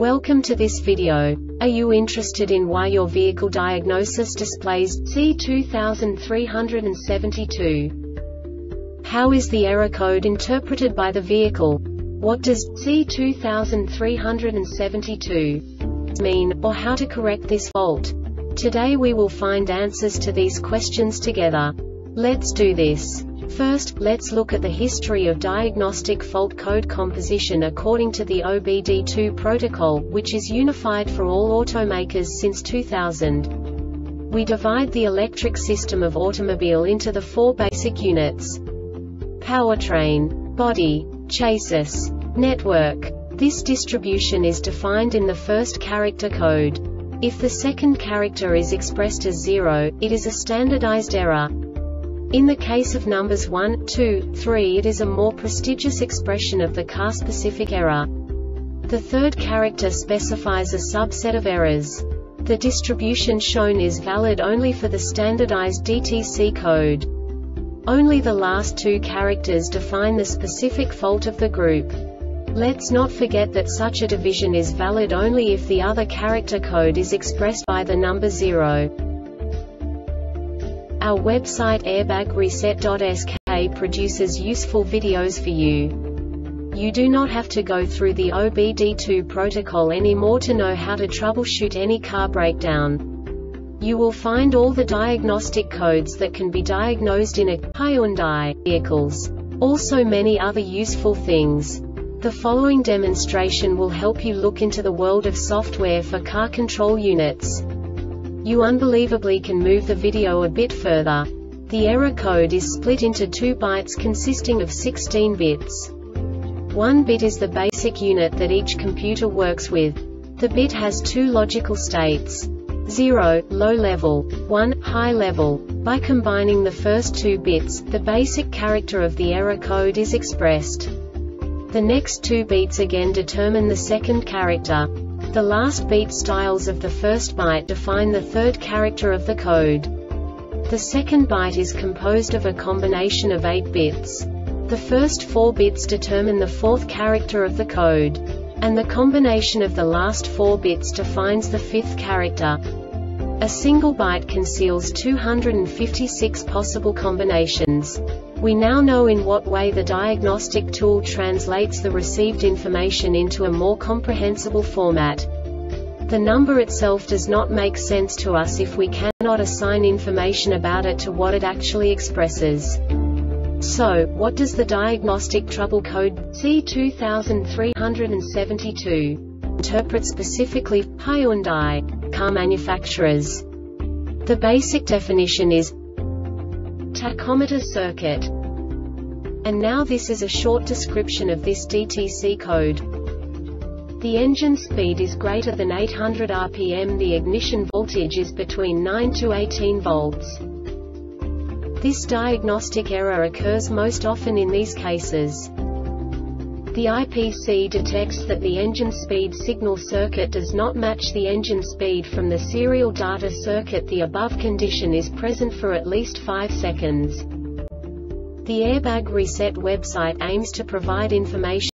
Welcome to this video. Are you interested in why your vehicle diagnosis displays C2372? How is the error code interpreted by the vehicle? What does C2372 mean, or how to correct this fault? Today we will find answers to these questions together. Let's do this. First, let's look at the history of diagnostic fault code composition according to the OBD2 protocol, which is unified for all automakers since 2000. We divide the electric system of automobile into the four basic units: powertrain, body, chassis, network. This distribution is defined in the first character code. If the second character is expressed as 0, it is a standardized error. In the case of numbers 1, 2, 3, it is a more prestigious expression of the car-specific error. The third character specifies a subset of errors. The distribution shown is valid only for the standardized DTC code. Only the last two characters define the specific fault of the group. Let's not forget that such a division is valid only if the other character code is expressed by the number 0. Our website airbagreset.sk produces useful videos for you. You do not have to go through the OBD2 protocol anymore to know how to troubleshoot any car breakdown. You will find all the diagnostic codes that can be diagnosed in a Hyundai vehicles. Also many other useful things. The following demonstration will help you look into the world of software for car control units. You unbelievably can move the video a bit further. The error code is split into 2 bytes consisting of 16 bits. 1 bit is the basic unit that each computer works with. The bit has 2 logical states: 0, low level, 1, high level. By combining the first 2 bits, the basic character of the error code is expressed. The next 2 beats again determine the second character. The last beat styles of the first byte define the third character of the code. The second byte is composed of a combination of 8 bits. The first 4 bits determine the fourth character of the code. And the combination of the last 4 bits defines the fifth character. A single byte conceals 256 possible combinations. We now know in what way the diagnostic tool translates the received information into a more comprehensible format. The number itself does not make sense to us if we cannot assign information about it to what it actually expresses. So, what does the diagnostic trouble code C2372 interpret specifically for Hyundai car manufacturers? The basic definition is tachometer circuit. And now this is a short description of this DTC code. The engine speed is greater than 800 rpm. The ignition voltage is between 9 to 18 volts. This diagnostic error occurs most often in these cases. The IPC detects that the engine speed signal circuit does not match the engine speed from the serial data circuit. The above condition is present for at least 5 seconds. The Airbag Reset website aims to provide information